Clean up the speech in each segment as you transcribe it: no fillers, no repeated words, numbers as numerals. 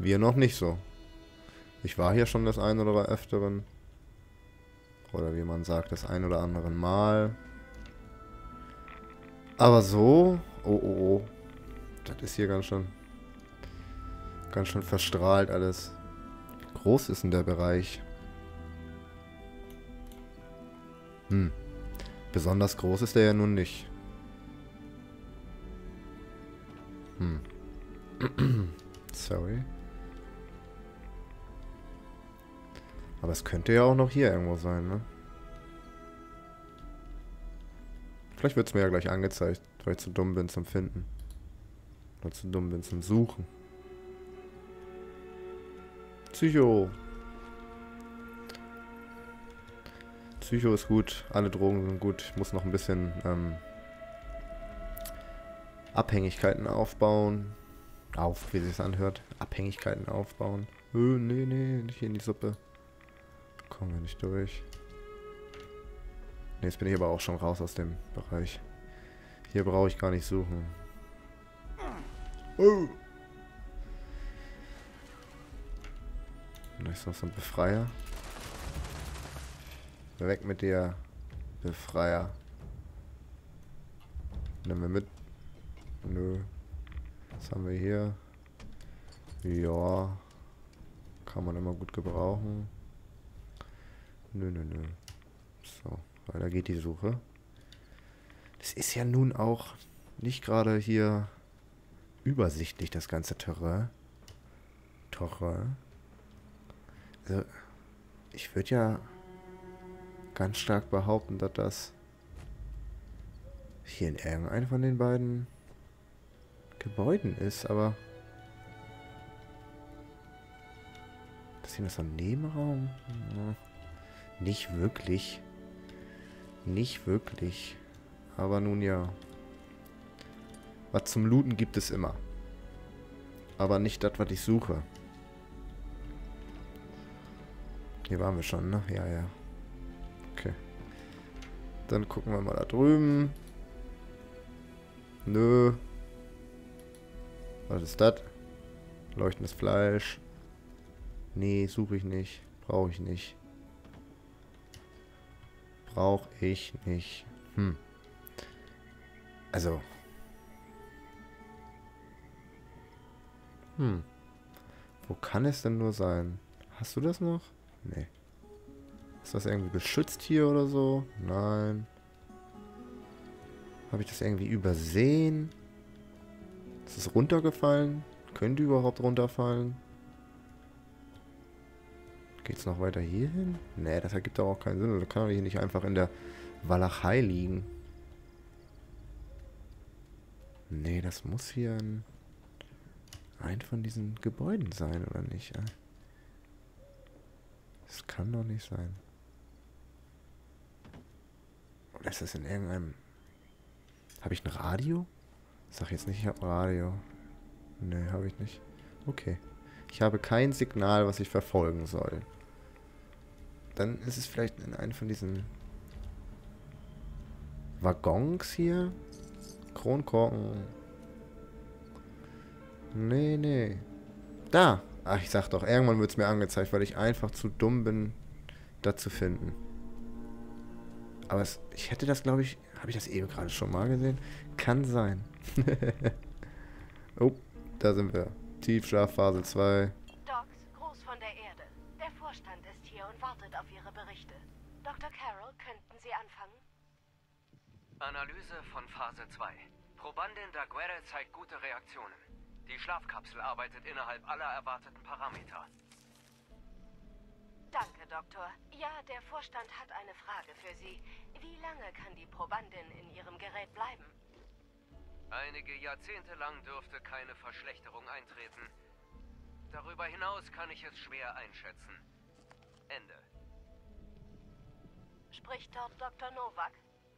Wir noch nicht so. Ich war hier schon das ein oder öfteren. Oder wie man sagt, das ein oder anderen Mal. Aber so... Oh, oh, oh. Das ist hier ganz schön verstrahlt alles. Wie groß ist denn der Bereich? Besonders groß ist der ja nun nicht. Sorry. Aber es könnte ja auch noch hier irgendwo sein, ne? Vielleicht wird es mir ja gleich angezeigt, weil ich zu dumm bin zum Finden. Oder zu dumm bin zum Suchen. Psycho. Psycho ist gut. Alle Drogen sind gut. Ich muss noch ein bisschen Abhängigkeiten aufbauen. Wie sich das anhört. Abhängigkeiten aufbauen. Nee, nicht hier in die Suppe. Kommen wir nicht durch. Ne, jetzt bin ich aber auch schon raus aus dem Bereich. Hier brauche ich gar nicht suchen. Oh. Da ist noch so ein Befreier. Weg mit dir, Befreier. Nehmen wir mit. Nö. Was haben wir hier? Ja. Kann man immer gut gebrauchen. Nö. So, weiter geht die Suche. Das ist ja nun auch nicht gerade hier übersichtlich, das ganze Terrain. Also, ich würde ja ganz stark behaupten, dass das hier in irgendeinem von den beiden Gebäuden ist, aber das hier ist so ein Nebenraum? Ja. Nicht wirklich. Nicht wirklich. Aber nun ja. Was zum Looten gibt es immer. Aber nicht das, was ich suche. Hier waren wir schon, ne? Ja. Okay. Dann gucken wir mal da drüben. Nö. Was ist das? Leuchtendes Fleisch. Nee, suche ich nicht. Brauche ich nicht. Brauche ich nicht. Also. Wo kann es denn nur sein? Hast du das noch? Nee. Ist das irgendwie geschützt hier oder so? Nein. Habe ich das irgendwie übersehen? Ist es runtergefallen? Könnte überhaupt runterfallen? Geht's noch weiter hier hin? Nee, das ergibt doch auch keinen Sinn. Das kann doch hier nicht einfach in der Walachei liegen. Nee, das muss hier ein von diesen Gebäuden sein, oder nicht? Das kann doch nicht sein. Oder ist das in irgendeinem... Habe ich ein Radio? Sag jetzt nicht, ich habe ein Radio. Nee, habe ich nicht. Okay. Ich habe kein Signal, was ich verfolgen soll. Dann ist es vielleicht in einem von diesen Waggons hier. Kronkorken. Nee. Da! Ach, ich sag doch, irgendwann wird es mir angezeigt, weil ich einfach zu dumm bin, das zu finden. Aber ich hätte das, glaube ich... Habe ich das eben gerade schon mal gesehen? Kann sein. Oh, da sind wir. Tiefschlafphase 2. Docs, Gruß von der Erde. Der Vorstand ist hier und wartet auf Ihre Berichte. Dr. Carroll, könnten Sie anfangen? Analyse von Phase 2. Probandin Daguerre zeigt gute Reaktionen. Die Schlafkapsel arbeitet innerhalb aller erwarteten Parameter. Danke, Doktor. Ja, der Vorstand hat eine Frage für Sie. Wie lange kann die Probandin in ihrem Gerät bleiben? Einige Jahrzehnte lang dürfte keine Verschlechterung eintreten. Darüber hinaus kann ich es schwer einschätzen. Ende. Spricht dort Dr. Novak?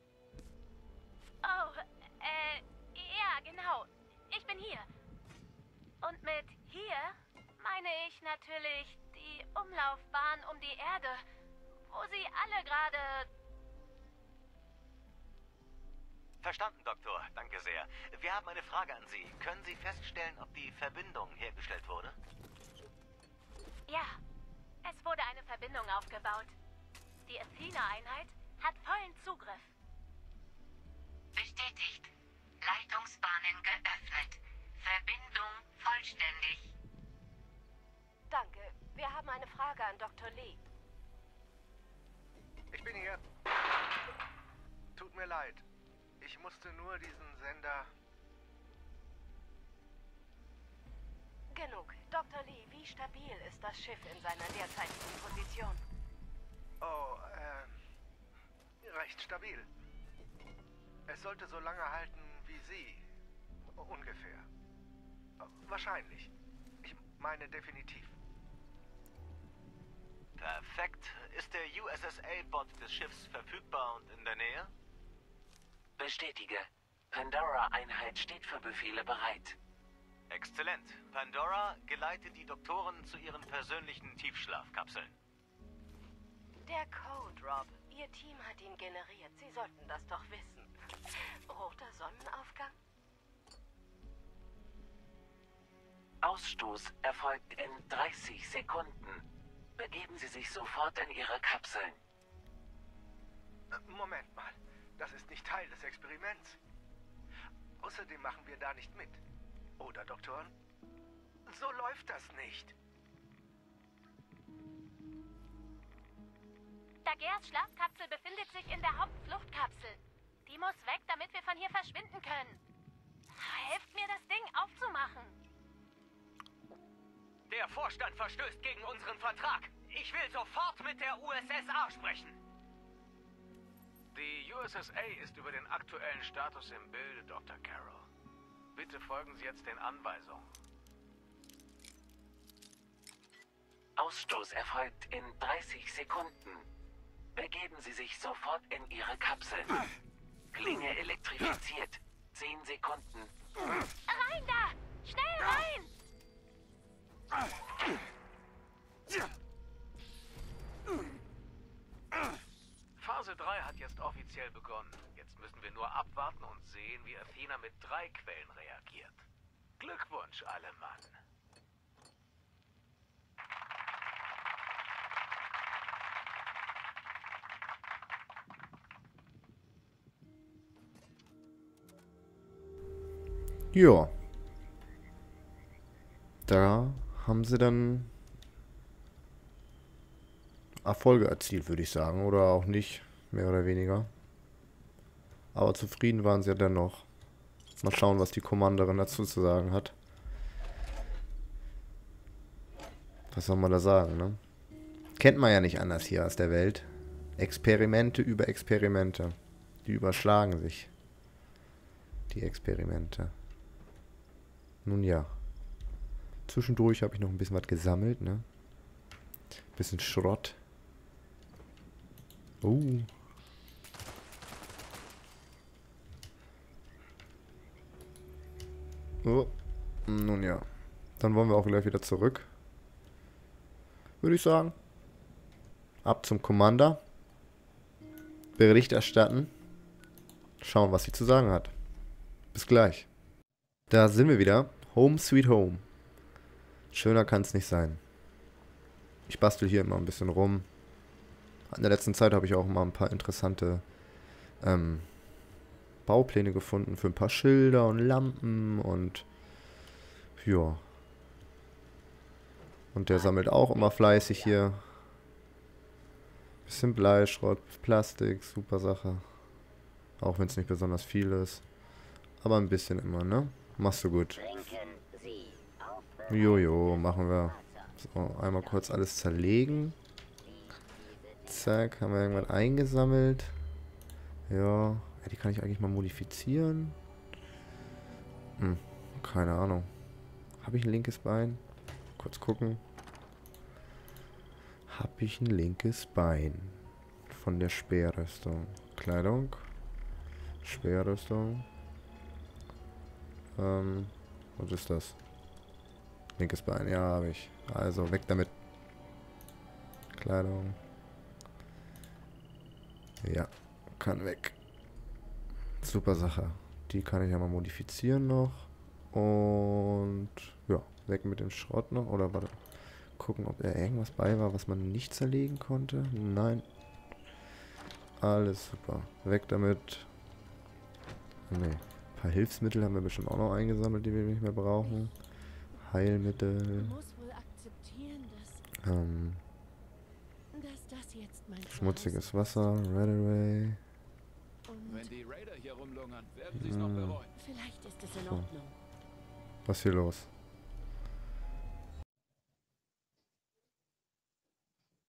Oh, ja, genau. Ich bin hier. Und mit hier meine ich natürlich die Umlaufbahn um die Erde, wo sie alle gerade... Verstanden, Doktor. Danke sehr. Wir haben eine Frage an Sie. Können Sie feststellen, ob die Verbindung hergestellt wurde? Ja, es wurde eine Verbindung aufgebaut. Die Athena-Einheit hat vollen Zugriff. Bestätigt. Leitungsbahnen geöffnet. Verbindung vollständig. Danke. Wir haben eine Frage an Dr. Lee. Ich bin hier. Tut mir leid. Ich musste nur diesen Sender... Genug. Dr. Lee, wie stabil ist das Schiff in seiner derzeitigen Position? Oh, recht stabil. Es sollte so lange halten wie Sie. Ungefähr. Wahrscheinlich. Ich meine definitiv. Perfekt. Ist der USS-A-Bot des Schiffs verfügbar und in der Nähe? Bestätige. Pandora-Einheit steht für Befehle bereit. Exzellent. Pandora, geleite die Doktoren zu ihren persönlichen Tiefschlafkapseln. Der Code, Rob. Ihr Team hat ihn generiert. Sie sollten das doch wissen. Roter Sonnenaufgang? Ausstoß erfolgt in 30 Sekunden. Begeben Sie sich sofort in Ihre Kapseln. Moment mal. Das ist nicht Teil des Experiments. Außerdem machen wir da nicht mit. Oder, Doktoren? So läuft das nicht. Daguerres Schlafkapsel befindet sich in der Hauptfluchtkapsel. Die muss weg, damit wir von hier verschwinden können. Helft mir, das Ding aufzumachen. Der Vorstand verstößt gegen unseren Vertrag. Ich will sofort mit der USSA sprechen. Die USSA ist über den aktuellen Status im Bilde, Dr. Carroll. Bitte folgen Sie jetzt den Anweisungen. Ausstoß erfolgt in 30 Sekunden. Begeben Sie sich sofort in Ihre Kapseln. Klinge elektrifiziert. 10 Sekunden. Rein da! Schnell rein! Phase 3 hat jetzt offiziell begonnen. Jetzt müssen wir nur abwarten und sehen, wie Athena mit 3 Quellen reagiert. Glückwunsch, alle Mann. Ja. Da haben sie dann Erfolge erzielt, würde ich sagen. Oder auch nicht, mehr oder weniger. Aber zufrieden waren sie ja dennoch. Mal schauen, was die Commanderin dazu zu sagen hat. Was soll man da sagen, ne? Kennt man ja nicht anders hier aus der Welt. Experimente über Experimente. Die überschlagen sich. Die Experimente. Nun ja. Zwischendurch habe ich noch ein bisschen was gesammelt, ne? Bisschen Schrott. Oh. Nun ja. Dann wollen wir auch gleich wieder zurück. Würde ich sagen. Ab zum Commander. Bericht erstatten. Schauen, was sie zu sagen hat. Bis gleich. Da sind wir wieder. Home sweet home. Schöner kann es nicht sein. Ich bastel hier immer ein bisschen rum. In der letzten Zeit habe ich auch mal ein paar interessante Baupläne gefunden für ein paar Schilder und Lampen und ja. Und der sammelt auch immer fleißig hier. Bisschen Bleischrott, Plastik, super Sache. Auch wenn es nicht besonders viel ist. Aber ein bisschen immer, ne? Machst du gut. Jojo, machen wir. So, einmal kurz alles zerlegen. Zack, haben wir irgendwann eingesammelt. Ja, die kann ich eigentlich mal modifizieren. Keine Ahnung. Habe ich ein linkes Bein? Kurz gucken. Habe ich ein linkes Bein? Von der Speerrüstung. Kleidung. Speerrüstung. Was ist das? Linkes Bein, ja, habe ich. Also, weg damit. Kleidung. Ja, kann weg. Super Sache. Die kann ich ja mal modifizieren noch. Und ja, weg mit dem Schrott noch. Oder warte. gucken, ob da irgendwas bei war, was man nicht zerlegen konnte. Nein. Alles super. Weg damit. Ne. Ein paar Hilfsmittel haben wir bestimmt auch noch eingesammelt, die wir nicht mehr brauchen. Heilmittel. Schmutziges Wasser. Redaway. Wenn die Raider hier rumlungern, werden sie es noch bereuen. Vielleicht ist es in Ordnung. Was ist hier los?